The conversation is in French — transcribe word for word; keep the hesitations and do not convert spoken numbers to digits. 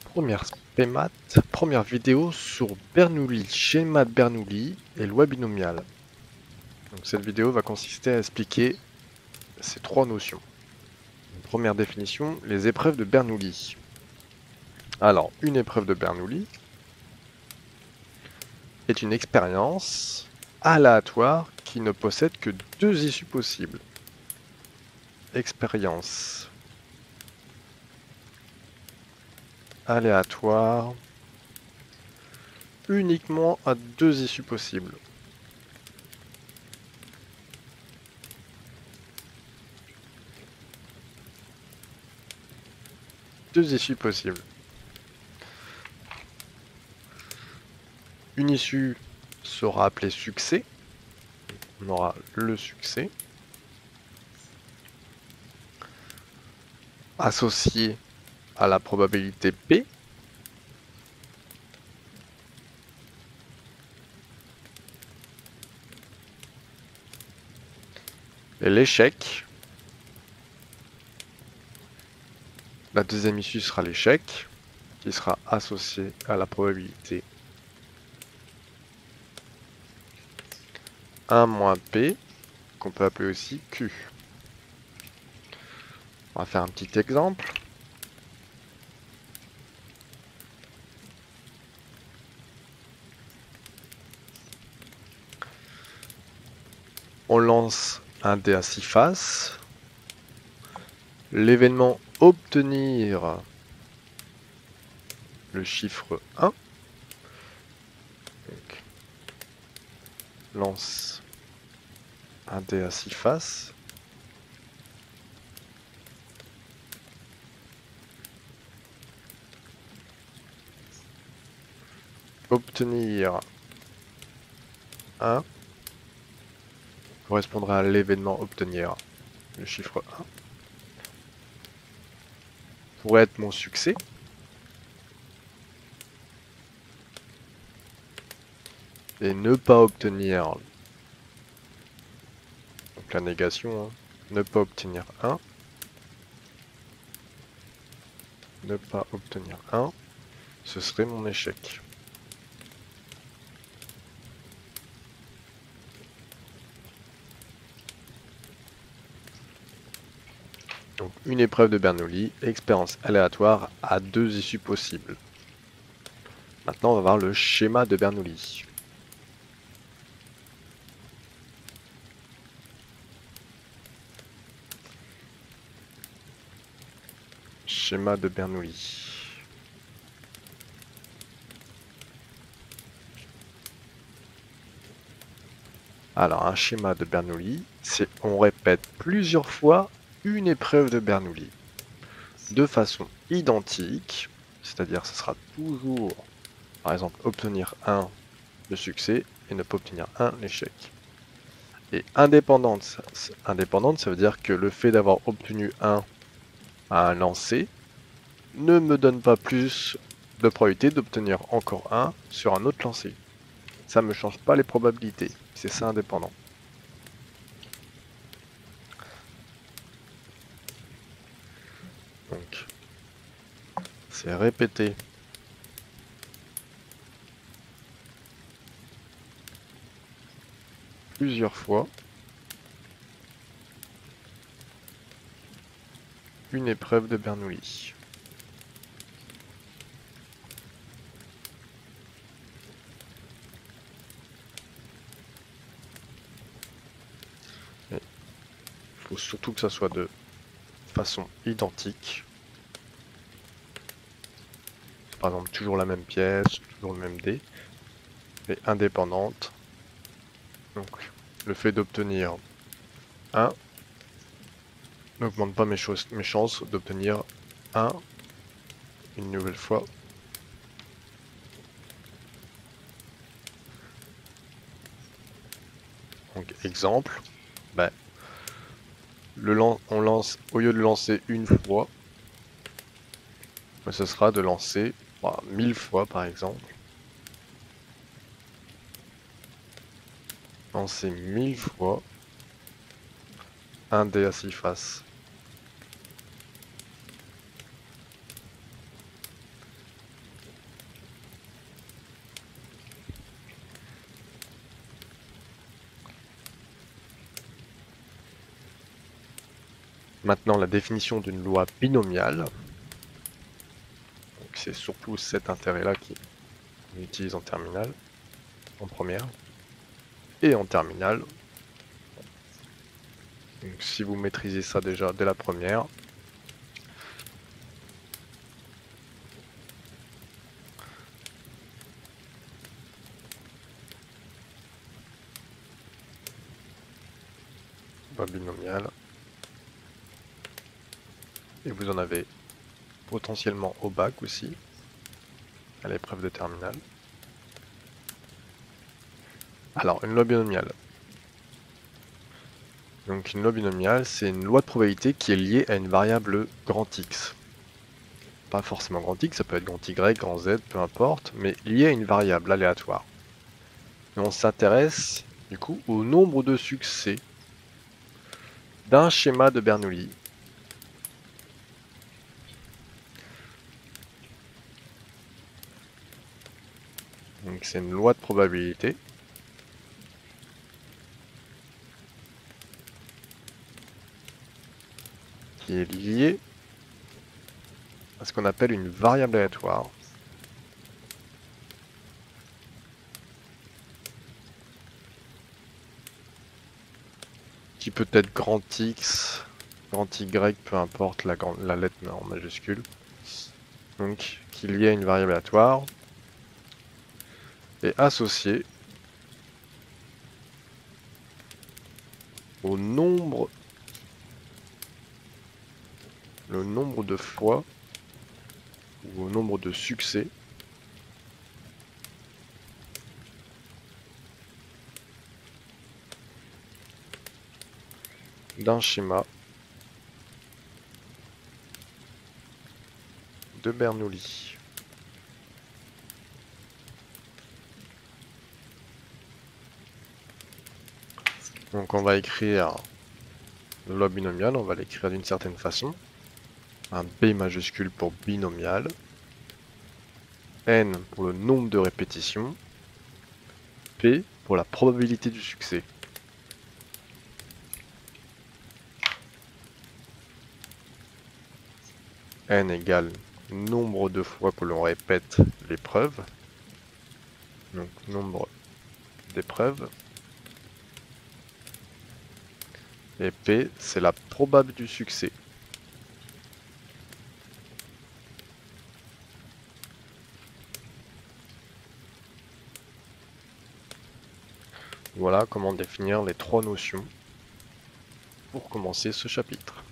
Première spémat, première vidéo sur Bernoulli, schéma de Bernoulli et loi binomiale. Donc cette vidéo va consister à expliquer ces trois notions. Première définition, les épreuves de Bernoulli. Alors, une épreuve de Bernoulli est une expérience aléatoire qui ne possède que deux issues possibles. Expérience aléatoire uniquement à deux issues possibles. Deux issues possibles. Une issue sera appelée succès. On aura le succès associé à la probabilité P. Et l'échec, la deuxième issue sera l'échec, qui sera associé à la probabilité un moins P, qu'on peut appeler aussi Q. On va faire un petit exemple. On lance un dé à six faces. L'événement obtenir le chiffre un. Donc, lance un dé à six faces. Obtenir un correspondra à l'événement obtenir le chiffre un. Pourrait être mon succès. Et ne pas obtenir, donc la négation, hein, ne pas obtenir un. Ne pas obtenir un, ce serait mon échec. Donc une épreuve de Bernoulli, expérience aléatoire à deux issues possibles. Maintenant on va voir le schéma de Bernoulli. Schéma de Bernoulli. Alors un schéma de Bernoulli, c'est on répète plusieurs fois une épreuve de Bernoulli de façon identique, c'est-à-dire ce sera toujours, par exemple, obtenir un le succès et ne pas obtenir un l'échec. Et indépendante, indépendante, ça veut dire que le fait d'avoir obtenu un à un lancer ne me donne pas plus de probabilité d'obtenir encore un sur un autre lancer. Ça ne me change pas les probabilités, c'est ça indépendant. Donc, c'est répété plusieurs fois une épreuve de Bernoulli. Il faut surtout que ça soit de façon identique. Par exemple, toujours la même pièce, toujours le même dé, et indépendante. Donc, le fait d'obtenir un n'augmente pas mes, mes chances d'obtenir un une nouvelle fois. Donc, exemple, ben, le lan on lance, au lieu de lancer une fois, ben, ce sera de lancer ben, mille fois par exemple. Lancer mille fois un dé à six faces. Maintenant, la définition d'une loi binomiale. C'est surtout cet intérêt-là qu'on utilise en terminale, en première, et en terminale. Donc, si vous maîtrisez ça déjà dès la première, loi binomiale, et vous en avez potentiellement au bac aussi, à l'épreuve de terminale. Alors, une loi binomiale. Donc une loi binomiale, c'est une loi de probabilité qui est liée à une variable grand X. Pas forcément grand X, ça peut être grand Y, grand Z, peu importe, mais liée à une variable aléatoire. Et on s'intéresse du coup au nombre de succès d'un schéma de Bernoulli. Donc c'est une loi de probabilité. Qui est liée à ce qu'on appelle une variable aléatoire. Qui peut être grand X, grand Y, peu importe la, grande, la lettre en majuscule. Donc qui est liée à une variable aléatoire. Et associée au nombre, le nombre de fois ou au nombre de succès d'un schéma de Bernoulli. Donc on va écrire le loi binomial, on va l'écrire d'une certaine façon. Un B majuscule pour binomial, N pour le nombre de répétitions, P pour la probabilité du succès. N égale nombre de fois que l'on répète l'épreuve, donc nombre d'épreuves, et P c'est la probabilité du succès. Voilà comment définir les trois notions pour commencer ce chapitre.